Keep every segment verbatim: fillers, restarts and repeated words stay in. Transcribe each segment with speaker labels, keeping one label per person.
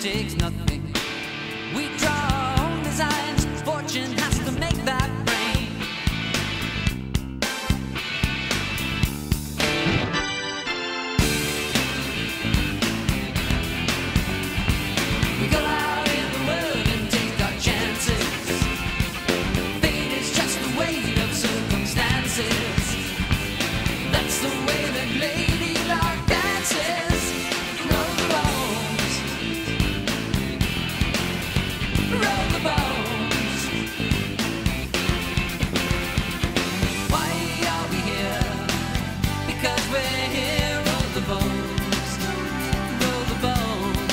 Speaker 1: takes nothing. We draw our own designs. Fortune has to make that rain. We go out in the world and take our chances. Fate is just the weight of circumstances. That's the way that Lady Luck dances. Roll the bones, roll the bones. Why are we here? Because we're here. Roll the bones, roll the bones.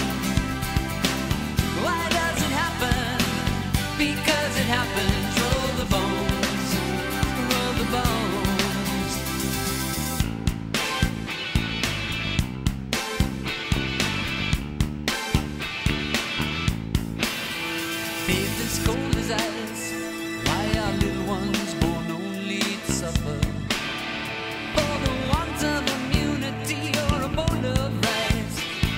Speaker 1: Why does it happen? Because it happens. Roll the bones, roll the bones. Bathed as cold as ice, why are little ones born only to suffer? For the want of immunity or a bowl of rice.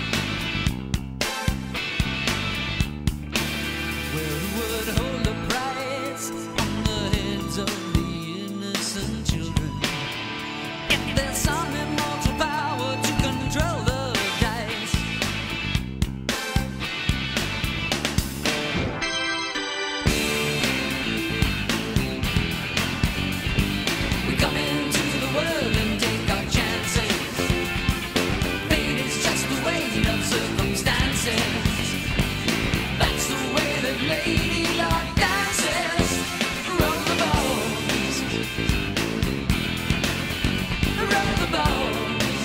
Speaker 1: Well, who would hold a price on the heads of the innocent children? If there's some immortal power to control the dice. We come into the world and take our chances. Fate is just the weight of circumstances. That's the way that Lady Luck dances. Roll the bones, roll the bones.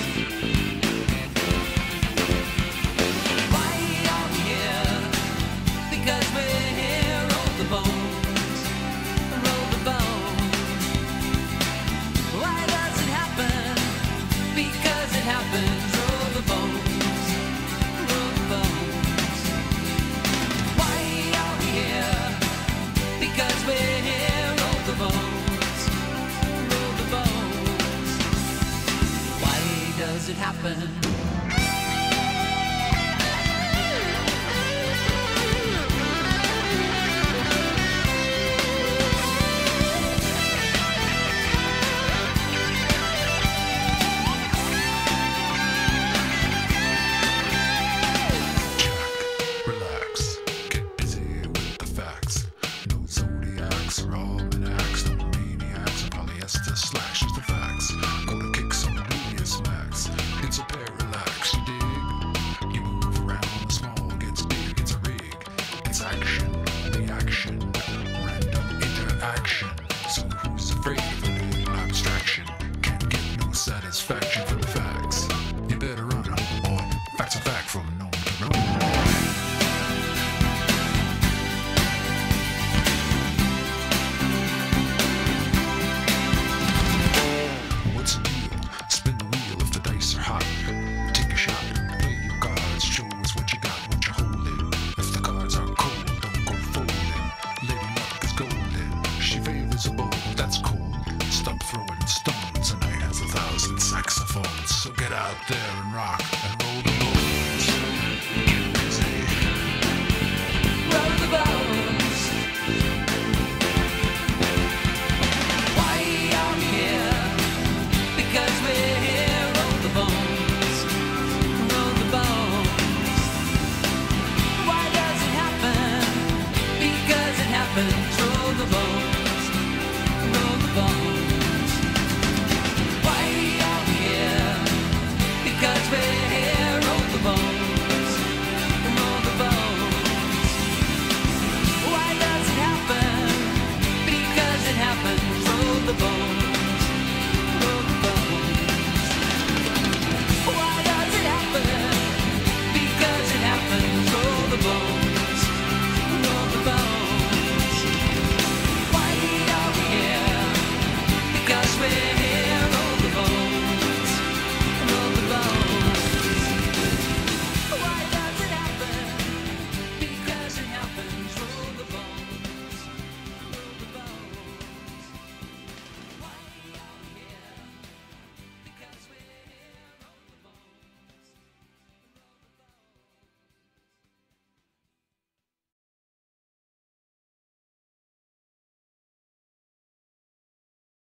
Speaker 1: Why are we here? Because we're here. Roll the bones, roll the bones. Why does it happen? Because it happens. Roll the bones, roll the bones. Why are we here? Because we're here. Roll the bones, roll the bones. Why does it happen?
Speaker 2: Relax, get busy with the facts. No zodiacs or almanacs, no maniacs or polyester slashes the facts. Gonna kick some genius max. It's a parallax, you dig? You move around, the small gets big, it's a rig. It's action, the action, random interaction. So who's afraid of a little abstraction? Can't get no satisfaction from the facts. You better run, home boy. Facts are fact from known to known. What's the deal? Spin the wheel if the dice are hot. Take a shot, play your cards, show us what you got, what you're holding. If the cards are cold, don't go folding. Lady Luck is golden, she favors a bowl, that's cold. Stop throwing stones, a night has a thousand saxophones. So get out there and rock.